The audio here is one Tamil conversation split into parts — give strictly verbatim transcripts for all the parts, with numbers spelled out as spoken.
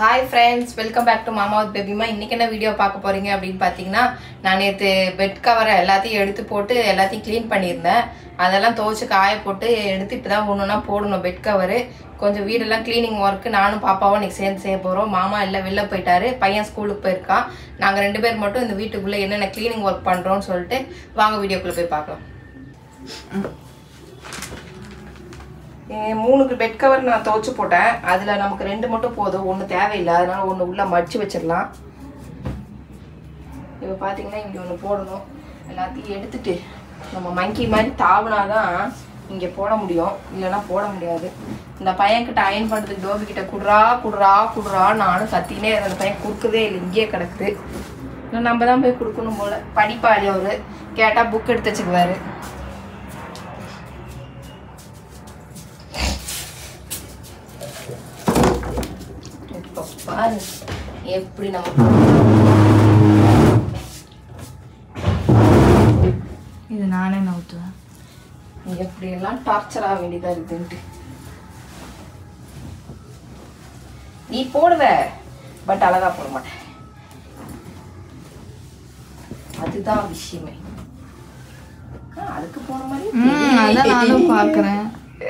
Hi friends, welcome back to Mama with Baby Ma. இன்னைக்கு என்ன வீடியோ பார்க்க போறீங்க அப்படினு பாத்தீங்கன்னா நான் நேத்து பெட் கவர் எல்லாத்தையும் எடுத்து போட்டு எல்லாத்தையும் க்ளீன் பண்ணியிருந்தேன். அதெல்லாம் துவைச்சு காய போட்டு எடுத்து இப்பதான் ஒண்ணுனா போடணும் பெட் கவர். கொஞ்சம் வீடெல்லாம் க்ளீனிங் வர்க் நானும் பாப்பாவும் இன்னைக்கு சேர்ந்து செய்ய போறோம். மாமா எல்லாம் வெளில போயிட்டாரு, பையன் ஸ்கூலுக்கு போயிருக்கான். நாங்க ரெண்டு பேர் மட்டும் இந்த வீட்டுக்குள்ள என்னென்ன க்ளீனிங் வர்க் பண்றோம்னு சொல்லிட்டு வாங்க வீடியோக்குள்ள போய் பார்க்கலாம். மூணுக்கு பெட் கவர் நான் துவைச்சு போட்டேன். அதில் நமக்கு ரெண்டு மட்டும் போதும், ஒன்று தேவையில்லை. அதனால ஒன்று உள்ளே மடிச்சு வச்சிடலாம். இப்போ பார்த்தீங்கன்னா இங்கே ஒன்று போடணும். எல்லாத்தையும் எடுத்துட்டு நம்ம மங்கி மாதிரி தாவினாதான் இங்கே போட முடியும், இல்லைன்னா போட முடியாது. இந்த பையன்கிட்ட அயன் பண்ணுறதுக்கு டோபி கிட்ட குடுறா குடுறா குடுறா நானும் கத்தினே அந்த பையன் கொடுக்கதே இல்லை, இங்கேயே கிடக்குது. இல்லை நம்ம தான் போய் கொடுக்கணும் போல். படிப்பாளி அவர் கேட்டால் புக் எடுத்து வச்சுக்குவார். பாரு எப்படி நம்ம இது நானே நவுத்துவேன். எப்படி எல்லாம் டார்ச்சர் ஆக வேண்டியதா இருக்குன்ட்டு நீ போடுவ, பட் அழகா போட மாட்டேன். அதுதான் விஷயமே. அதுக்கு போன மாதிரி நானும் பாக்குறேன்.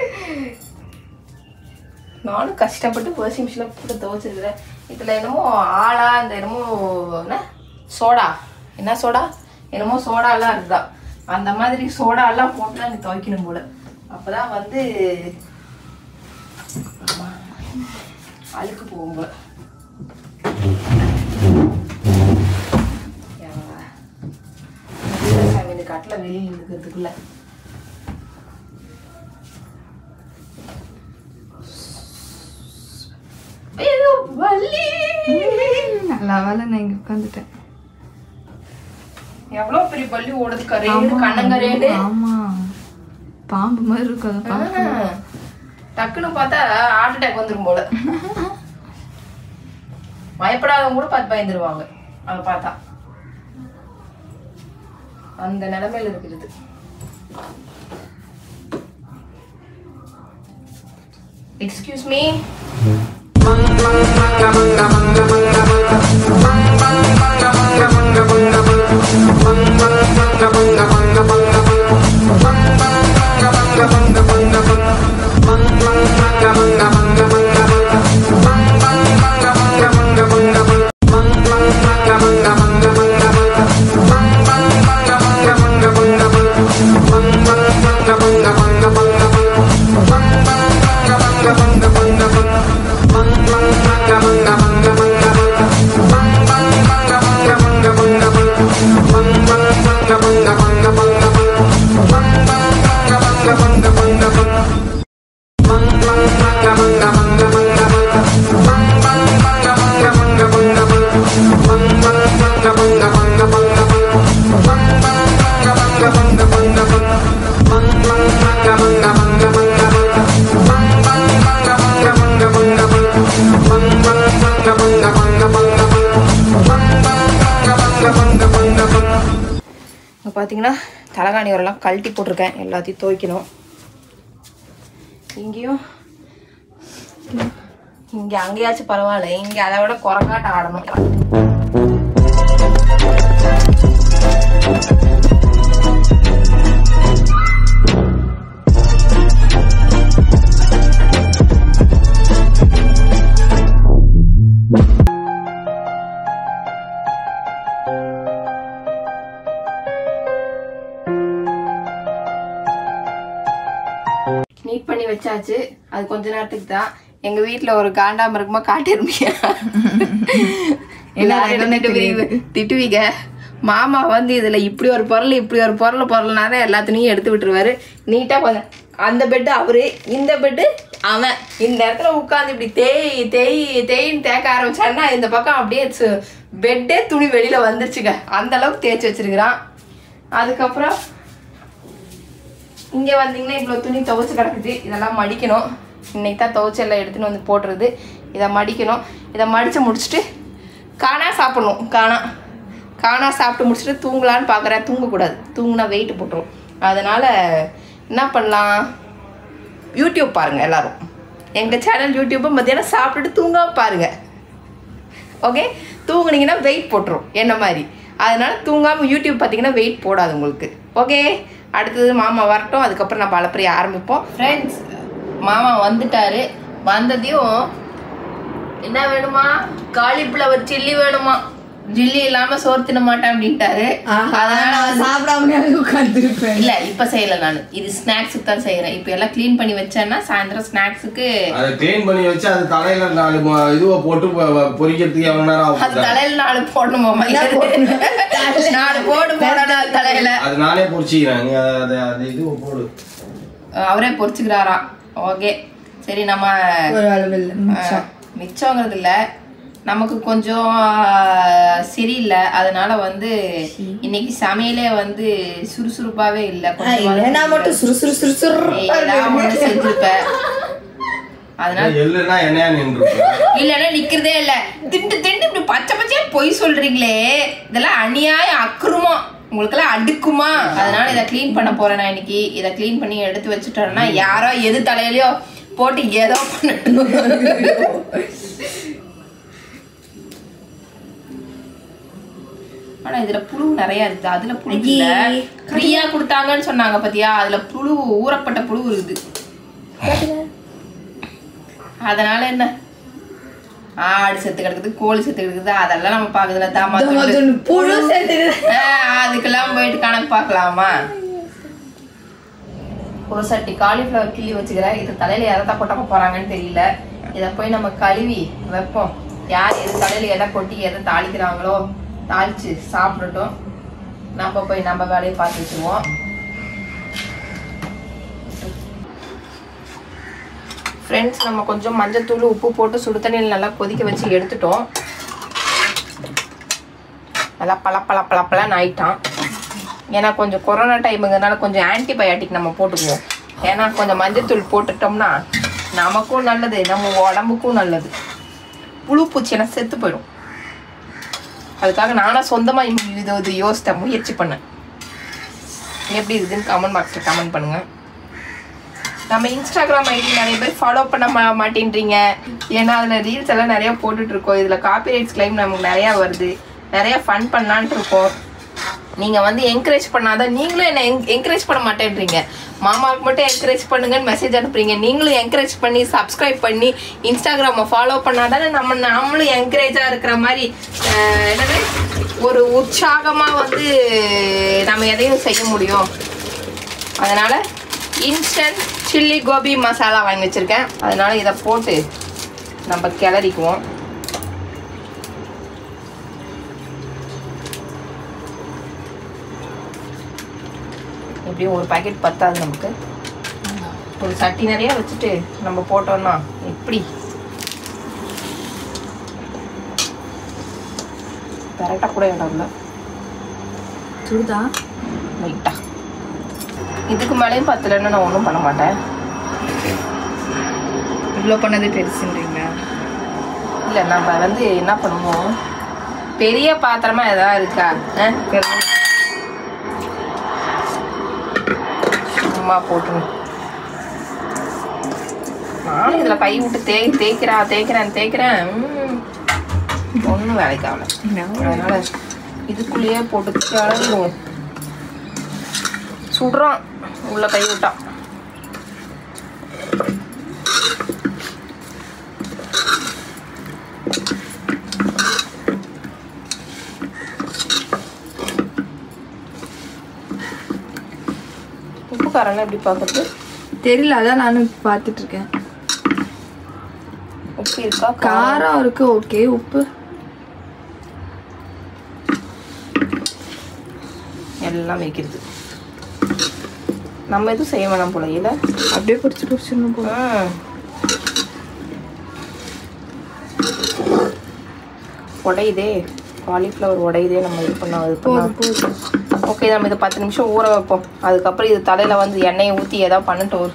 நானும் கஷ்டப்பட்டு வாஷிங் மிஷினில் போட்டு துவைச்சிருக்கிறேன். இதில் என்னமோ ஆளா இந்த என்னமோ என்ன சோடா என்ன சோடா என்னமோ சோடாலாம் இருக்குதான். அந்த மாதிரி சோடாலாம் போட்டு நீ துவைக்கணும் போல. அப்போதான் வந்து அழுக்கு போகும் போல. இந்த கட்டில் வெளியில் இருக்கிறதுக்குள்ள நல்ல வேலை நான் இங்க உட்காந்துட்டேன். எவ்வளவு பெரிய பள்ளி ஓடுது, கரேன்னு கண்ணங்கரேன்னு. ஆமா, பாம்பு மாதிரி இருக்கு. அதை பார்க்க டக்குன்னு பார்த்தா ஹார்ட் அட்டாக் வந்துடும் போல. பயப்படாதவங்க கூட பார்த்து பயந்துருவாங்க அதை பார்த்தா. அந்த நிலைமையில இருக்கிறது. Excuse me. பார்த்தீங்கன்னா தலகாணி வரலாம் கழட்டி போட்டிருக்கேன், எல்லாத்தையும் துவைக்கணும். இங்கேயும் இங்கே அங்கேயாச்சும் பரவாயில்ல, இங்கே அதை விட குரங்காட்ட ஆடணும். நீட் பண்ணி வச்சாச்சு. அது கொஞ்ச நேரத்துக்கு தான். எங்க வீட்டுல ஒரு காண்டாமிருகமா காட்டிருப்பீங்க, திட்டுவீங்க. மாமா வந்து இதுல இப்படி ஒரு பொருள் இப்படி ஒரு பொருள் பொருள்னால எல்லாத்தையும் எடுத்து விட்டுருவாரு. நீட்டா கொஞ்சம் அந்த பெட்டு அவரு, இந்த பெட்டு அவன். இந்த இடத்துல உட்காந்து இப்படி தேய் தேய் தேயின்னு தேக்க ஆரம்பிச்சான்னா இந்த பக்கம் அப்படியே பெட்டே துணி வெளியில வந்துருச்சுங்க. அந்த அளவுக்கு தேய்ச்சி வச்சிருக்கிறான். அதுக்கப்புறம் இங்கே வந்தீங்கன்னா இவ்வளோ துணி துவைச்சு கிடக்குது. இதெல்லாம் மடிக்கணும். இன்னைக்கு தான் துவைச்சு எல்லாம் எடுத்துன்னு வந்து போட்டுறது. இதை மடிக்கணும். இதை மடித்து முடிச்சுட்டு காணா சாப்பிட்ணும். காணா காணா சாப்பிட்டு முடிச்சுட்டு தூங்கலான்னு பார்க்குறேன். தூங்கக்கூடாது, தூங்குனா வெயிட்டு போட்டுரும். அதனால் என்ன பண்ணலாம், யூடியூப் பாருங்கள் எல்லோரும். எங்கள் சேனல் யூடியூப்பை மத்தியானம் சாப்பிட்டுட்டு தூங்காமல் பாருங்கள். ஓகே, தூங்குனீங்கன்னா வெயிட் போட்டுரும் என்ன மாதிரி. அதனால தூங்காமல் யூடியூப் பார்த்தீங்கன்னா வெயிட் போடாது உங்களுக்கு. ஓகே, அடுத்தது மாமா வரட்டும், அதுக்கப்புறம் நம்ம அலப்பறைய ஆரம்பிப்போம். ஃப்ரெண்ட்ஸ், மாமா வந்துட்டாரு. வந்ததையும் என்ன வேணுமா, காலிஃப்ளவர் சில்லி வேணுமா, ஜில்லி இல்லாம சோறு தின்ன மாட்டேன் அப்படின்ட்டாரு. அதனால சாப்பிடாம உட்காந்துருப்பேன். இல்ல இப்ப செய்யல, நான் இது ஸ்நாக்ஸுக்கு தான் செய்யறேன். இப்ப எல்லாம் கிளீன் பண்ணி வச்சேன்னா சாயந்தரம் ஸ்நாக்ஸுக்கு அதை கிளீன் பண்ணி வச்சு அது தலையில நாலு இதுவை போட்டு பொரிக்கிறதுக்கு எவ்வளவு நேரம் ஆகும்? அது தலையில நாலு போடணுமா? நாலு போடு போடணும் தலையில. அது நானே பொரிச்சுக்கிறேன், நீ அதை அது இதுவை போடு. அவரே பொரிச்சுக்கிறாரா? ஓகே சரி, நம்ம மிச்சங்கிறது இல்ல, நமக்கு கொஞ்சம் சரியில்லை. அதனால வந்து இன்னைக்கு சமையலே வந்து சுறுசுறுப்பாவே இல்ல. நான் மட்டும் சுறுசுறு சுறுசுறு செஞ்சிருப்பேன். அதனால இல்லன்னா என்னையா நின்று இல்லன்னா நிக்கிறதே இல்ல. திண்டு திண்டு இப்படி பச்சை பச்சையா பொய் சொல்றீங்களே, இதெல்லாம் அநியாயம் அக்குறோம், உங்களுக்கு எல்லாம் அடுக்குமா? அதனால இதை கிளீன் பண்ண போறேன் நான் இன்னைக்கு. இதை கிளீன் பண்ணி எடுத்து வச்சுட்டோம்னா யாரோ எது தலையிலயோ போட்டு ஏதோ பண்ணட்டும். ஆனா இதுல புழு நிறைய இருக்கு. அதுல புழு இல்ல, ஃப்ரீயா கொடுத்தாங்கன்னு சொன்னாங்க பாத்தியா, அதுல புழு, ஊறப்பட்ட புழு இருக்குது. அதனால என்ன, ஆடு செத்து கிடக்குது, கோழி செத்து கிடக்குது, அதெல்லாம் நம்ம பாக்குறதுல தாமா புழு அதுக்கெல்லாம் போயிட்டு கணக்கு பாக்கலாமா? ஒரு சட்டி காலிஃபிளவர் கிள்ளி வச்சுக்கிறேன். இது தலையில எதை கொட்டக்க போறாங்கன்னு தெரியல. இதை போய் நம்ம கழுவி வைப்போம். யார் எது தலையில எதை கொட்டி எதை தாளிக்கிறாங்களோ தாளிச்சு சாப்பிடட்டும். நம்ம போய் நம்ம வேலையை பார்த்து வச்சுருவோம். ஃப்ரெண்ட்ஸ், நம்ம கொஞ்சம் மஞ்சத்தூள் உப்பு போட்டு சுடு தண்ணியில் நல்லா கொதிக்க வச்சு எடுத்துட்டோம். நல்லா பல பல பழப்பலன்னு ஆயிட்டான். ஏன்னா கொஞ்சம் கொரோனா டைமுங்கிறதுனால கொஞ்சம் ஆன்டிபயாட்டிக் நம்ம போட்டுக்குவோம். ஏன்னா கொஞ்சம் மஞ்சத்தூள் போட்டுட்டோம்னா நமக்கும் நல்லது, நம்ம உடம்புக்கும் நல்லது. புழு பூச்சியெல்லாம் செத்து போயிடும். அதுக்காக நானும் சொந்தமாக இது இது யோசித்த முயற்சி பண்ணேன். எப்படி இருக்குதுன்னு கமெண்ட் பாக்ஸில் கமெண்ட் பண்ணுங்கள். நம்ம இன்ஸ்டாகிராம் ஐடி நிறைய பேர் ஃபாலோ பண்ண மா மாட்டேன்றீங்க. ஏன்னா அதில் ரீல்ஸ் எல்லாம் நிறையா போட்டுட்ருக்கோம். இதில் காப்பிரைட்ஸ் கிளைம் நமக்கு நிறையா வருது. நிறையா ஃபன் பண்ணலான்ட்டு இருக்கோம். நீங்கள் வந்து என்கரேஜ் பண்ணாதான், நீங்களும் என்னை என் என்கரேஜ் பண்ண மாட்டேன்றீங்க. மாமாவுக்கு மட்டும் என்கரேஜ் பண்ணுங்கன்னு மெசேஜ் அனுப்புறீங்க. நீங்களும் என்கரேஜ் பண்ணி சப்ஸ்கிரைப் பண்ணி இன்ஸ்டாகிராமை ஃபாலோ பண்ணாதானே நம்ம நம்மளும் என்கரேஜாக இருக்கிற மாதிரி என்னது ஒரு உற்சாகமாக வந்து நம்ம எதையும் செய்ய முடியும். அதனால் இன்ஸ்டன்ட் சில்லி கோபி மசாலா வாங்கி வச்சுருக்கேன். அதனால் இதை போட்டு நம்ம கிளறிக்குவோம். எப்படியும் ஒரு பாக்கெட் பத்தாது நமக்கு. ஒரு சட்டி நிறைய வச்சுட்டு நம்ம போட்டோம்னா எப்படி கரெக்டா கூட இடம்ல சுடுதா லைட்டா. இதுக்கு மேலேயும் பத்தலன்னு நான் ஒன்றும் பண்ண மாட்டேன். இவ்வளோ பண்ணதே பெருசுன்றீங்களா? இல்லை, நம்ம வந்து என்ன பண்ணுவோம், பெரிய பாத்திரமா எதாவது இருக்கா? சும்மா போட்டுருங்க. நானும் இதுல கை விட்டு தே தேய்க்கிறா தேய்க்கிறேன் தேய்க்கிறேன் ஒன்றும் வேலைக்கு ஆகல. அதனால இதுக்குள்ளேயே போட்டு கிளறிடுவோம். சுடுறான் உள்ள கை விட்டா. உப்பு காரெல்லாம் எப்படி பார்க்கறது தெரியல, அதான் நானும் பார்த்துட்டு இருக்கேன். உப்பு இருக்கா? காரம் இருக்கு. ஓகே, உப்பு எல்லாம் வைக்கிறது. நம்ம எதுவும் செய்ய வேணாம் போல. இல்லை அப்படியே பிடிச்சி பிடிச்சிடணும் போல. உடையுதே காலிஃப்ளவர், உடையுதே. நம்ம இது பண்ண இது பண்ண ஓகே. நம்ம இதை பத்து நிமிஷம் ஊற வைப்போம். அதுக்கப்புறம் இது தலையில வந்து எண்ணெயை ஊற்றி ஏதாவது பண்ணிட்டு வரும்.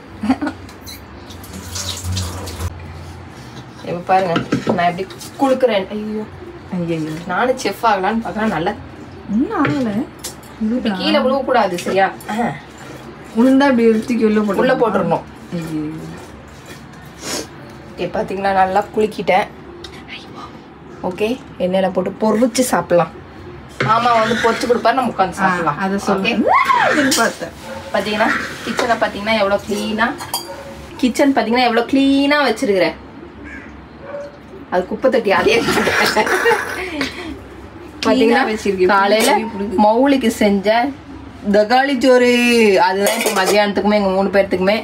இப்போ பாருங்க நான் எப்படி குளுக்குறேன். ஐயோ ஐயோ, நானும் செஃப் ஆகலான்னு பார்க்குறேன். நல்லா இன்னும் ஆகலை. கீழே விழுவக்கூடாது சரியா? உளுந்தா இப்படி எடுத்துக்கி உள்ள போட்டு உள்ள போட்டுடணும். ஐயோ, ஓகே பார்த்தீங்களா, நல்லா குளிக்கிட்டேன். ஓகே எண்ணெயில் போட்டு பொரிச்சு சாப்பிடலாம். மாமா வந்து பொரிச்சு கொடுப்பாரு, நம்ம உட்காந்து சாப்பிடலாம். அதை சொல்லுங்க பார்த்தேன். பார்த்தீங்கன்னா கிச்சனை பார்த்தீங்கன்னா எவ்வளோ க்ளீனாக கிச்சன் பார்த்தீங்கன்னா எவ்வளோ க்ளீனாக வச்சிருக்கிறேன். அது குப்பை தட்டி அதே பார்த்தீங்கன்னா காலையில் மௌலிக்கு செஞ்ச தக்காளி சோறு அதுதான் இப்போ மதியானத்துக்குமே எங்கள் மூணு பேர்த்துக்குமே.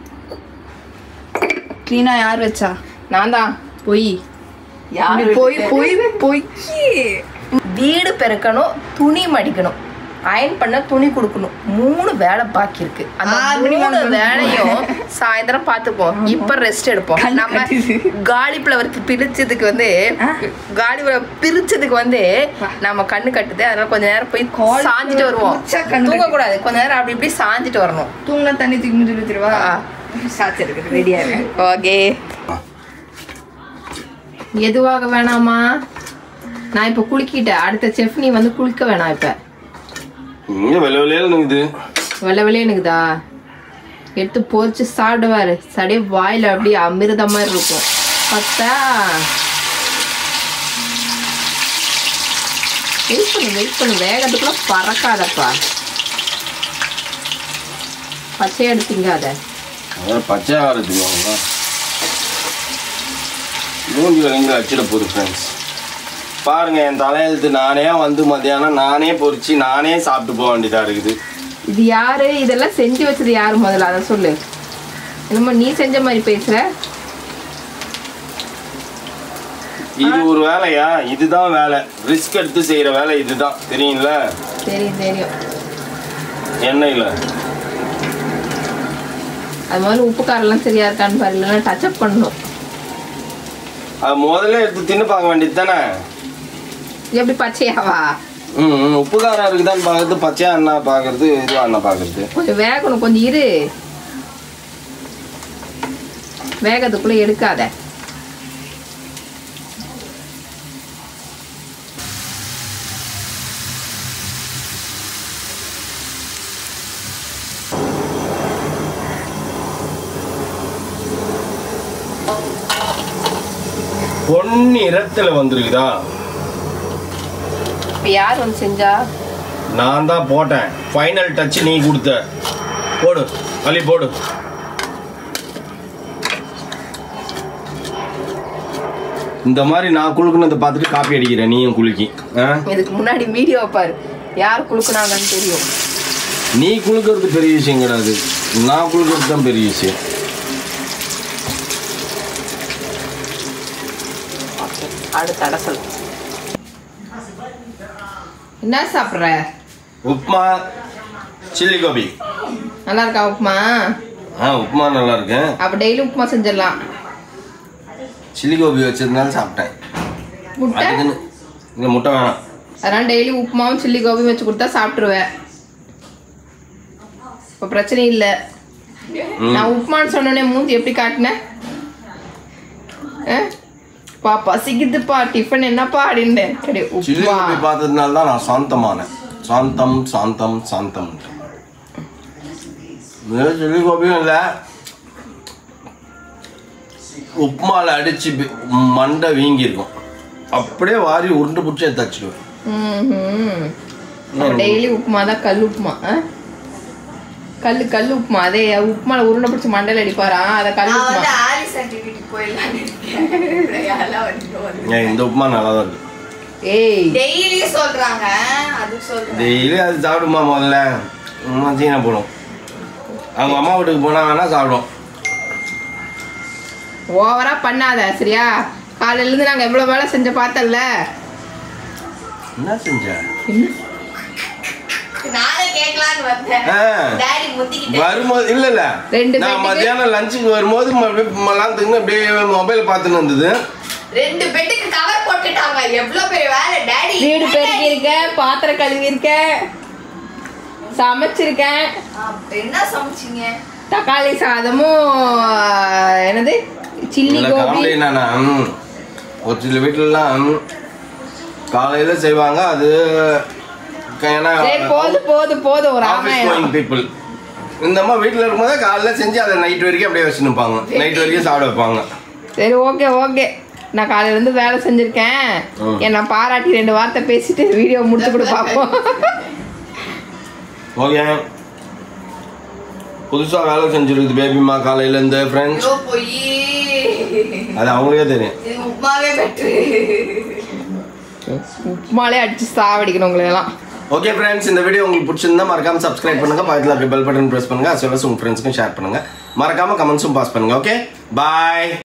க்ளீனாக யார் வச்சா? நான் தான். பொய் யாரு போய் போய் போய் வீடு பெருக்கணும், துணி மடிக்கணும், அயன் பண்ண துணி கொடுக்கணும், மூணு வேலை பாக்கி இருக்கு. அந்த மூணு வேலையும் சாயந்தரம் பார்த்துப்போம். இப்ப ரெஸ்ட் எடுப்போம். நம்ம காலி ஃப்ளவர் பிரிச்சதுக்கு வந்து காலி ஃப்ளவர் பிரிச்சதுக்கு வந்து நம்ம கண்ணு கட்டுது. அதனால கொஞ்ச நேரம் போய் சாஞ்சிட்டு வருவோம். தூங்க கூடாது, கொஞ்ச நேரம் அப்படி இப்படி சாஞ்சிட்டு வரணும். தூங்கினா தண்ணி தூக்கி முடிச்சு வச்சிருவா. சாச்சு இருக்கு ரெடியா இருக்கு. ஓகே எதுவாக வேணாமா? நான் இப்ப குளிக்கிட்டேன். அடுத்த செஃப் நீ வந்து குளிக்க வேணாம். இப்ப இங்க வெள்ள வெள்ளையில நிக்குது. வெள்ள வெள்ளையே எனக்குதா? எடுத்து பொரிச்சு சாப்பிடுவாரு. சடே வாயில அப்படியே அமிர்த மாதிரி இருக்கும். பார்த்தா வெயிட் பண்ணு வெயிட் பண்ணு வேகத்துக்குள்ள பறக்காதப்பா. பச்சையா எடுத்தீங்க அத பச்சையா வரதுங்க மூஞ்சி வரைங்க அச்சிட போகுது ஃப்ரெண்ட்ஸ். பாருங்க என் தலையெழுத்து நானே வந்து மத்தியானம் நானே பொரிச்சு நானே சாப்பிட்டு போக வேண்டியதா இருக்குது. இது யாரு? இதெல்லாம் செஞ்சு வச்சது யாரு முதல்ல அதை சொல்லு. என்னமோ நீ செஞ்ச மாதிரி பேசுற. இது ஒரு வேலையா? இதுதான் வேலை. ரிஸ்க் எடுத்து செய்யற வேலை இதுதான். தெரியுங்கள? தெரியும் தெரியும். என்ன இல்ல அது முதல்ல உப்பு காரெல்லாம் சரியா இருக்கான்னு பாரு, இல்லைன்னா டச் அப் பண்ணணும். அது முதல்ல எடுத்து தின்னு பார்க்க வேண்டியது தானே. எப்படி பச்சையாவா? ம் உப்பு காரம் இருக்குதான்னு பார்க்கறது, பச்சையா என்ன பார்க்கறது, இதுவா என்ன பார்க்கறது. கொஞ்சம் வேகணும், கொஞ்சம் இரு. வேகத்துக்குள்ள எடுக்காத. பொன்னி இரத்துல வந்துருக்குதா? இப்ப யார் வந்து செஞ்சா? நான் தான் போட்டேன். ஃபைனல் டச் நீ கொடுத்த. போடு அள்ளி போடு. இந்த மாதிரி நான் குளுக்குனதை பார்த்துட்டு காப்பி அடிக்கிறேன் நீயும் குலுக்கி. இதுக்கு முன்னாடி வீடியோ பாரு, யார் குளுக்குனாங்கன்னு தெரியும். நீ குளுக்கிறது பெரிய விஷயம் கிடையாது, நான் குளுக்கிறது தான் பெரிய விஷயம். அடுத்த அடசல் என்ன சாப்பிட்ற? உப்மா சில்லி கோபி. நல்லா இருக்கா உப்புமா? ஆ உப்புமா நல்லா இருக்கு. அப்ப டெய்லி உப்புமா செஞ்சிடலாம். சில்லி கோபி வச்சதுனால சாப்பிட்டேன். முட்டை இல்லை முட்டை வேணாம். அதனால டெய்லி உப்புமாவும் சில்லி கோபியும் வச்சு கொடுத்தா சாப்பிட்ருவேன். இப்போ பிரச்சனை இல்லை. நான் உப்புமான்னு சொன்னோடனே மூஞ்சி எப்படி காட்டினேன்? பா பசிக்குதுப்பா, டிஃபன் என்னப்பா அப்படின்னு. சில்லி கோபி பார்த்ததுனால தான் நான் சாந்தமானேன். சாந்தம் சாந்தம் சாந்தம். சில்லி கோபியும் இல்லை, உப்புமாவில் அடிச்சு மண்டை வீங்கியிருக்கும். அப்படியே வாரி உருண்டு பிடிச்சி தச்சிடுவேன். டெய்லி உப்புமா தான், கல் உப்புமா. கல்லு கல் உப்புமா. அதே உப்புமால உருண்டை பிடிச்சி மண்டையில் அடிப்பாரா, அதை கல் உப்புமா. இந்த உப்புமா நல்லா தான் இருக்கு. ஏய் டெய்லி சொல்றாங்க, அது சொல்றேன். டெய்லி அது சாப்பிடுமா? முதல்ல அம்மா சீனா போடும். அவங்க அம்மா வீட்டுக்கு போனா வேணா சாப்பிடும். ஓவரா பண்ணாத சரியா? காலையில இருந்து நாங்க எவ்வளவு வேலை செஞ்ச பார்த்தல. என்ன செஞ்ச? நானே கேட்கலான்னு வந்தேன். டாடி முத்திக்கிட்டே வரும்போது இல்ல இல்ல ரெண்டு நான் மத்தியானம் லஞ்சுக்கு வரும்போது மலாந்துக்கு அப்படியே மொபைல் பார்த்துன்னு வந்தது. ரெண்டு பெட்டுக்கு கவர் போட்டுட்டாங்க. எவ்வளவு பெரிய வேலை டாடி. வீடு பெருக்கி இருக்கேன், பாத்திரம் கழுவி இருக்கேன், சமைச்சிருக்கேன். என்ன சமைச்சீங்க? தக்காளி சாதமும் என்னது சில்லி கோபி. ஒரு சில வீட்டுலலாம் காலையில செய்வாங்க. அது போது போது போது ஒரு ஆமாம் பீப்புள் இந்த மாதிரி வீட்டில் இருக்கும்போது காலைல செஞ்சு அதை நைட் வரைக்கும் அப்படியே வச்சுருப்பாங்க. நைட் வரைக்கும் சாப்பிட வைப்பாங்க. சரி ஓகே ஓகே. நான் காலையில இருந்து வேலை செஞ்சிருக்கேன். என்ன பாராட்டி ரெண்டு வார்த்தை பேசிட்டு வீடியோ முடிச்சு கூட பார்ப்போம். ஓகே, புதுசா வேலை செஞ்சிருக்கு பேபிமா காலையில இருந்து ஃப்ரெண்ட்ஸ். அது அவங்களுக்கே தெரியும். உப்மாவே பெட்ரு. உப்மாலே அடிச்சு சாவடிக்கணும் உங்களை எல்லாம். ஓகே ஃப்ரெண்ட்ஸ், இந்த வீடியோ உங்களுக்கு பிடிச்சிருந்தா மறக்காம சப்ஸ்கிரைப் பண்ணுங்க, பக்கத்துல இருக்க பெல் பட்டன் பிரஸ் பண்ணுங்க, as well as உங்க ஃப்ரெண்ட்ஸ்க்கும் ஷேர் பண்ணுங்க, மறக்காம கமெண்ட்ஸும் பாஸ் பண்ணுங்க. ஓகே, பாய்.